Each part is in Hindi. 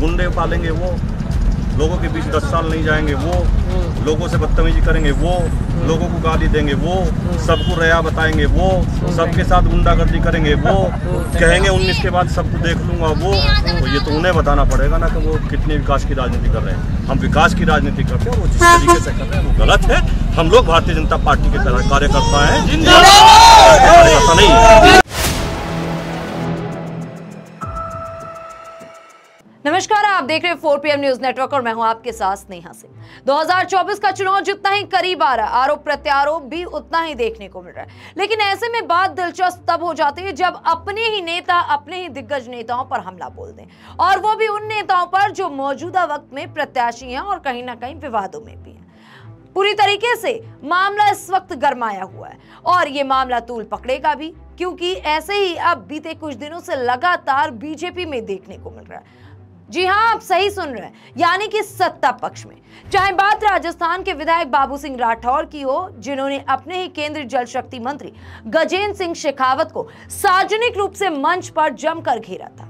गुंडे पालेंगे वो, लोगों के बीच 10 साल नहीं जाएंगे वो, लोगों से बदतमीजी करेंगे वो, लोगों को गाली देंगे वो, सबको रया बताएंगे वो, सबके साथ गुंडागर्दी करेंगे वो, कहेंगे 19 के बाद सबको देख लूंगा वो। तो ये तो उन्हें बताना पड़ेगा ना कि वो कितने विकास की राजनीति कर रहे हैं। हम विकास की राजनीति करते हैं, वो जिस तरीके से कर रहे हैं वो गलत है। हम लोग भारतीय जनता पार्टी के कार्यकर्ता हैं, ऐसा नहीं। नमस्कार, आप देख रहे हैं 4 PM न्यूज नेटवर्क और मैं हूं आपके साथ स्नेहा सिंह। 2024 का चुनाव जितना ही करीब आ रहा है, आरोप प्रत्यारोप भी उतना ही देखने को मिल रहा है। लेकिन ऐसे में बात दिलचस्प तब हो जाती है जब अपने ही नेता अपने ही दिग्गज नेताओं पर हमला बोल दें, और वो भी उन नेताओं पर जो मौजूदा वक्त में प्रत्याशी हैं और कहीं ना कहीं विवादों में भी हैं। पूरी तरीके से मामला इस वक्त गरमाया हुआ है और ये मामला तूल पकड़ेगा भी, क्योंकि ऐसे ही अब बीते कुछ दिनों से लगातार बीजेपी में देखने को मिल रहा है। जी हां, आप सही सुन रहे हैं, यानी कि सत्ता पक्ष में। चाहे बात राजस्थान के विधायक बाबू सिंह राठौर की हो, जिन्होंने अपने ही केंद्रीय जल शक्ति मंत्री गजेंद्र सिंह शेखावत को सार्वजनिक रूप से मंच पर जमकर घेरा था,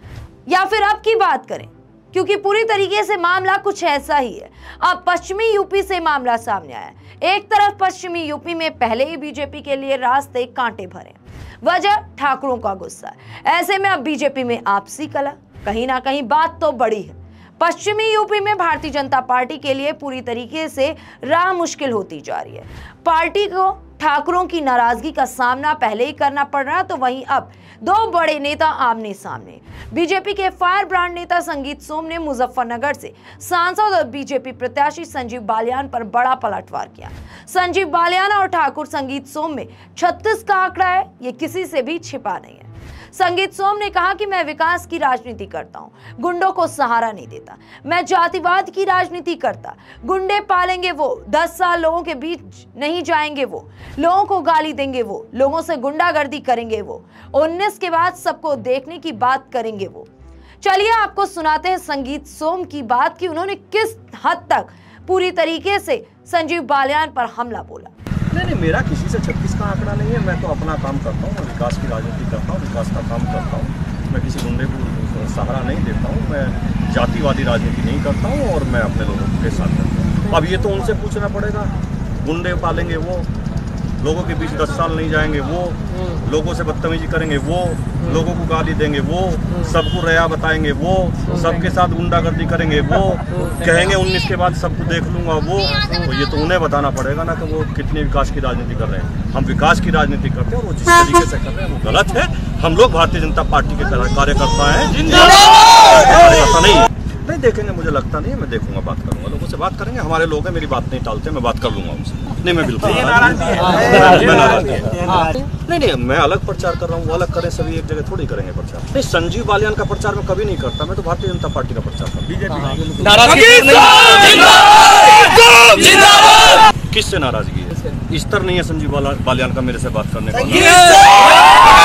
या फिर अब की बात करें, क्योंकि पूरी तरीके से मामला कुछ ऐसा ही है। अब पश्चिमी यूपी से मामला सामने आया। एक तरफ पश्चिमी यूपी में पहले ही बीजेपी के लिए रास्ते कांटे भरे, वजह ठाकुरों का गुस्सा। ऐसे में अब बीजेपी में आपसी कलह, कहीं ना कहीं बात तो बड़ी है। पश्चिमी यूपी में भारतीय जनता पार्टी के लिए पूरी तरीके से राह मुश्किल होती जा रही है। पार्टी को ठाकुरों की नाराजगी का सामना पहले ही करना पड़ रहा, तो वहीं अब दो बड़े नेता आमने सामने। बीजेपी के फायर ब्रांड नेता संगीत सोम ने मुजफ्फरनगर से सांसद और बीजेपी प्रत्याशी संजीव बालियान पर बड़ा पलटवार किया। संजीव बालियान और ठाकुर संगीत सोम में 36 का आंकड़ा है, ये किसी से भी छिपा नहीं है। संगीत सोम ने कहा कि मैं विकास की राजनीति करता हूं, गुंडों को सहारा नहीं देता। मैं जातिवाद की राजनीति करता, गुंडे पालेंगे वो, 10 साल लोगों के बीच नहीं जाएंगे वो, लोगों को गाली देंगे वो, लोगों से गुंडागर्दी करेंगे वो, 19 के बाद सबको देखने की बात करेंगे वो। चलिए आपको सुनाते हैं संगीत सोम की बात कि उन्होंने किस हद तक पूरी तरीके से संजीव बालियान पर हमला बोला। नहीं, मेरा किसी से 36 का आंकड़ा नहीं है। मैं तो अपना काम करता हूँ, मैं विकास की राजनीति करता हूँ, विकास का काम करता हूँ। मैं किसी गुंडे को सहारा नहीं देता हूँ, मैं जातिवादी राजनीति नहीं करता हूँ और मैं अपने लोगों के साथ करता हूँ। अब ये तो उनसे पूछना पड़ेगा। गुंडे पालेंगे वो, लोगों के बीच 10 साल नहीं जाएंगे वो, लोगों से बदतमीजी करेंगे वो, लोगों को गाली देंगे वो, सबको रया बताएंगे वो, सबके साथ गुंडागर्दी करेंगे वो, कहेंगे 19 के बाद सबको देख लूंगा वो। तो ये तो उन्हें बताना पड़ेगा ना कि वो कितने विकास की राजनीति कर रहे हैं। हम विकास की राजनीति करते हैं, वो जिस तरीके से कर रहे हैं वो गलत है। हम लोग भारतीय जनता पार्टी के कार्यकर्ता हैं, ऐसा नहीं देखेंगे। मुझे लगता नहीं है, मैं देखूंगा, बात करूंगा, लोगों से बात करेंगे। हमारे लोग हैं, मेरी बात नहीं टालते, मैं बात कर लूंगा उनसे। नहीं, मैं बिल्कुल नहीं, मैं अलग प्रचार कर रहा हूँ, वो अलग करें, सभी एक जगह थोड़ी करेंगे प्रचार। नहीं, संजीव बालियान का प्रचार मैं कभी नहीं करता, मैं तो भारतीय जनता पार्टी का प्रचार करता हूँ। किससे नाराजगी है? स्तर नहीं है संजीव बालियान का मेरे से बात करने का।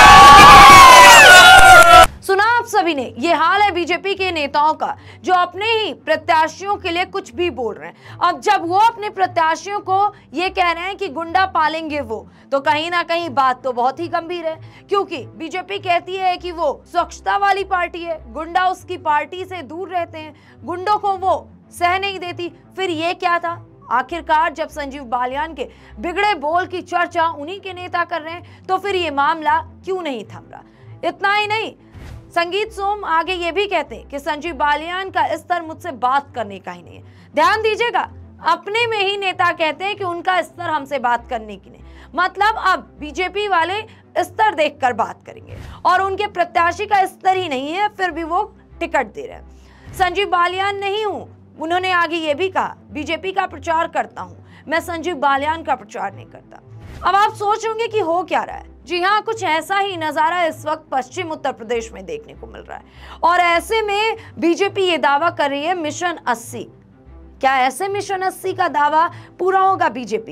सुना आप सभी ने, ये हाल है बीजेपी के नेताओं का, जो अपने ही प्रत्याशियों के लिए कुछ भी बोल रहे हैं। अब जब वो अपने प्रत्याशियों को ये कह रहे हैं कि गुंडा पालेंगे वो, तो कहीं ना कहीं बात तो बहुत ही गंभीर है, क्योंकि बीजेपी कहती है कि वो स्वच्छता वाली पार्टी है, गुंडा उसकी पार्टी से दूर रहते हैं, गुंडों को वो सह नहीं देती। फिर ये क्या था? आखिरकार जब संजीव बालियान के बिगड़े बोल की चर्चा उन्हीं के नेता कर रहे हैं, तो फिर ये मामला क्यों नहीं थम रहा? इतना ही नहीं, संगीत सोम आगे ये भी कहते हैं कि संजीव बालियान का स्तर मुझसे बात करने का ही नहीं है। ध्यान दीजिएगा, अपने में ही नेता कहते हैं कि उनका स्तर हमसे बात करने की नहीं। मतलब अब बीजेपी वाले स्तर देखकर बात करेंगे, और उनके प्रत्याशी का स्तर ही नहीं है, फिर भी वो टिकट दे रहे हैं। संजीव बालियान नहीं हूं, उन्होंने आगे ये भी कहा, बीजेपी का प्रचार करता हूं, मैं संजीव बालियान का प्रचार नहीं करता। अब आप सोच होंगे कि हो क्या रहा है। जी हाँ, कुछ ऐसा ही नजारा इस वक्त पश्चिम उत्तर प्रदेश में देखने को मिल रहा है, और ऐसे में बीजेपी ये दावा कर रही है मिशन 80। क्या ऐसे मिशन 80 का दावा पूरा होगा बीजेपी का?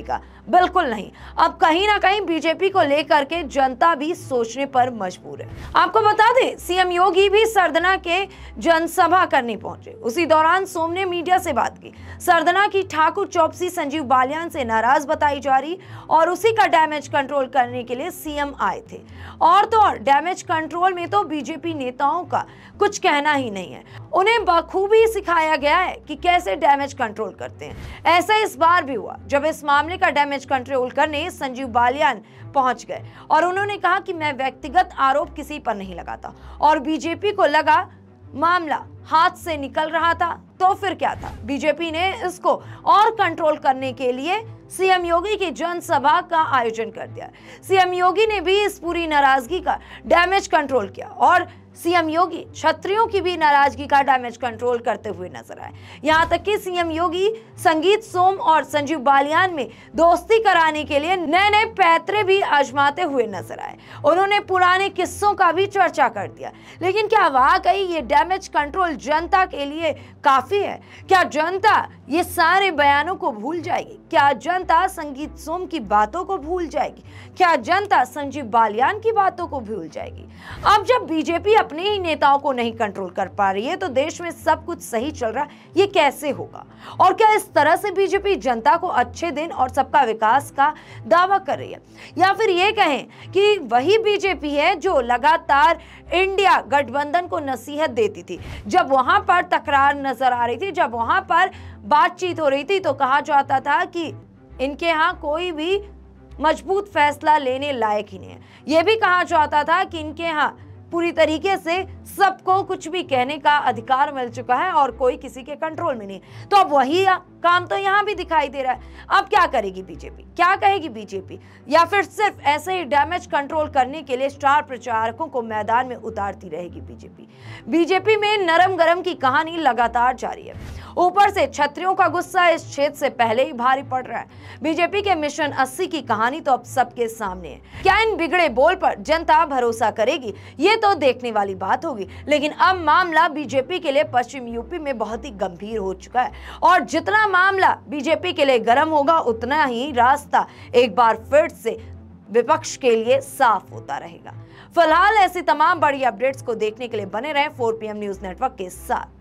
बिल्कुल नहीं। अब कहीं ना कहीं बीजेपी को लेकर के जनता भी सोचने पर मजबूर है। आपको बता दें, सीएम योगी भी सरदना के जनसभा करने पहुंचे। उसी दौरान सोम ने मीडिया से बात की। सरदना की ठाकुर चौकसी संजीव बालियान से नाराज बताई जा रही और उसी का डैमेज कंट्रोल करने के लिए सीएम आए थे। और तो और डैमेज कंट्रोल में तो बीजेपी नेताओं का कुछ कहना ही नहीं है। उन्हें बखूबी सिखाया गया है कि कैसे डैमेज कंट्रोल करते हैं। ऐसा इस बार भी हुआ जब इस मामले का डैमेज कंट्रोल करने संजीव बालियान पहुंच गए और उन्होंने कहा कि मैं व्यक्तिगत आरोप किसी पर नहीं लगाता और बीजेपी को लगा मामला हाथ से निकल रहा था तो फिर क्या था। बीजेपी ने इसको और कंट्रोल करने के लिए सीएम योगी की जनसभा का आयोजन कर दिया। सीएम योगी ने भी इस पूरी नाराजगी का डैमेज कंट्रोल किया और सीएम योगी क्षत्रियों की भी नाराजगी का डैमेज कंट्रोल करते हुए नजर आए। यहां तक कि सीएम योगी संगीत सोम और संजीव बालियान में दोस्ती कराने के लिए नए नए पैतरे भी आजमाते हुए नजर आए। उन्होंने पुराने किस्सों का भी चर्चा कर दिया। लेकिन क्या वाकई ये डैमेज कंट्रोल जनता के लिए काफी है? क्या जनता ये सारे बयानों को भूल जाएगी? क्या जनता संगीत सोम की बातों को भूल जाएगी? क्या जनता संजीव बालियान की बातों को भूल जाएगी? अब जब बीजेपी अपने ही नेताओं को नहीं कंट्रोल कर पा रही है तो देश में सब कुछ सही चल रहा, ये कैसे होगा? और क्या इस तरह से बीजेपी जनता को अच्छे दिन और सबका विकास का दावा कर रही है? या फिर ये कहें कि वही बीजेपी है जो लगातार इंडिया गठबंधन को नसीहत देती थी, जब वहां पर तकरार नजर आ रही थी, जब वहां पर बातचीत हो रही थी तो कहा जाता था कि इनके यहाँ कोई भी मजबूत फैसला लेने लायक ही नहीं है। यह भी कहा जाता था कि इनके यहाँ पूरी तरीके से सबको कुछ भी कहने का अधिकार मिल चुका है और कोई किसी के कंट्रोल में नहीं। तो अब वही काम तो यहाँ भी दिखाई दे रहा है। अब क्या करेगी बीजेपी? क्या कहेगी बीजेपी? या फिर सिर्फ ऐसे ही डैमेज कंट्रोल करने के लिए स्टार प्रचारकों को मैदान में उतारती रहेगी बीजेपी? बीजेपी में नरम गरम की कहानी लगातार जारी है। ऊपर से क्षत्रियों का गुस्सा इस क्षेत्र से पहले ही भारी पड़ रहा है। बीजेपी के मिशन 80 की कहानी तो अब सबके सामने है। क्या इन बिगड़े बोल पर जनता भरोसा करेगी? ये तो देखने वाली बात होगी। लेकिन अब मामला बीजेपी के लिए पश्चिम यूपी में बहुत ही गंभीर हो चुका है और जितना मामला बीजेपी के लिए गर्म होगा उतना ही रास्ता एक बार फिर से विपक्ष के लिए साफ होता रहेगा। फिलहाल ऐसी तमाम बड़ी अपडेट्स को देखने के लिए बने रहें 4 PM न्यूज नेटवर्क के साथ।